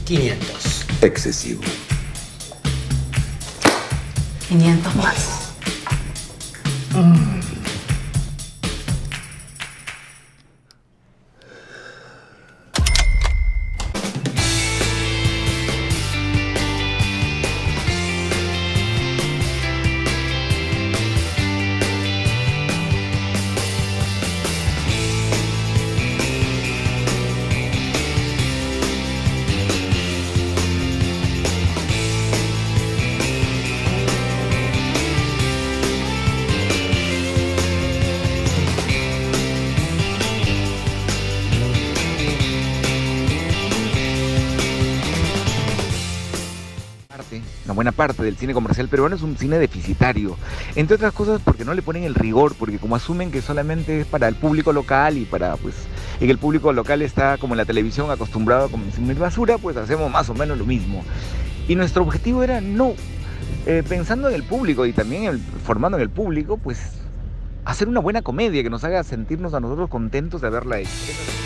500. Excesivo. 500 más. Una buena parte del cine comercial peruano es un cine deficitario, entre otras cosas porque no le ponen el rigor, porque como asumen que solamente es para el público local y y que el público local está como en la televisión acostumbrado a consumir basura, pues hacemos más o menos lo mismo. Y nuestro objetivo era pensando en el público y también formando en el público, pues hacer una buena comedia que nos haga sentirnos a nosotros contentos de haberla hecho.